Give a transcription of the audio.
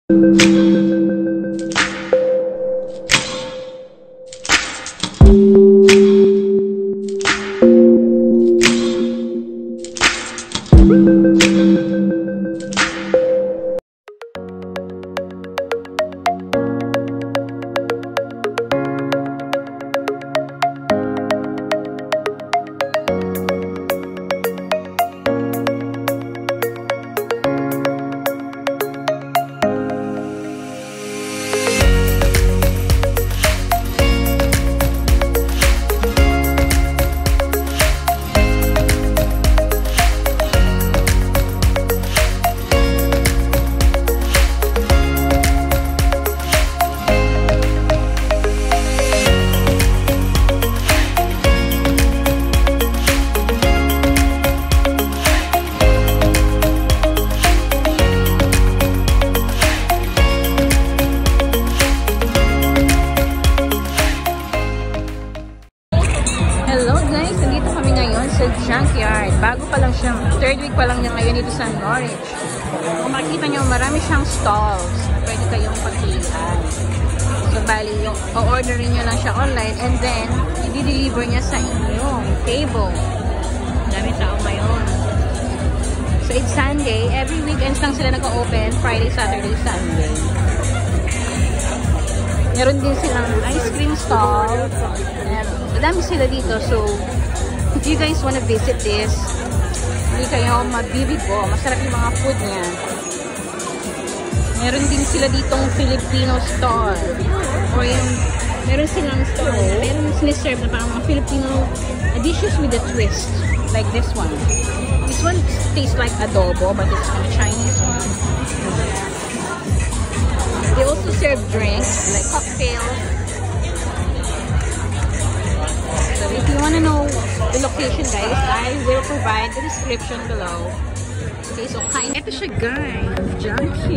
Junkyard. Bago pa lang siya, third week pa lang niya ngayon dito sa Norwich. Kung makikita nyo, marami siyang stalls na pwede kayong pagpilihan. So, bali, o-orderin nyo lang siya online and then, i-deliver niya sa inyong table. Dami tao ngayon. So, it's Sunday. Every weekends lang sila nag-open. Friday, Saturday, Sunday. Meron din silang ice cream stall. Madami sila dito. So, if you guys wanna visit this, hindi kayo mabibigo. Masarap yung mga food niya. Meron din sila ditong Filipino store. Or yung, meron silang store. Meron siniserve na parang mga Filipino dishes with a twist. Like this one. This one tastes like adobo, but it's a Chinese one. They also serve drinks, like cocktails. So if you want to know the location, guys, I will provide the description below. Okay, so kind. Ito siya, guys. Junkyard.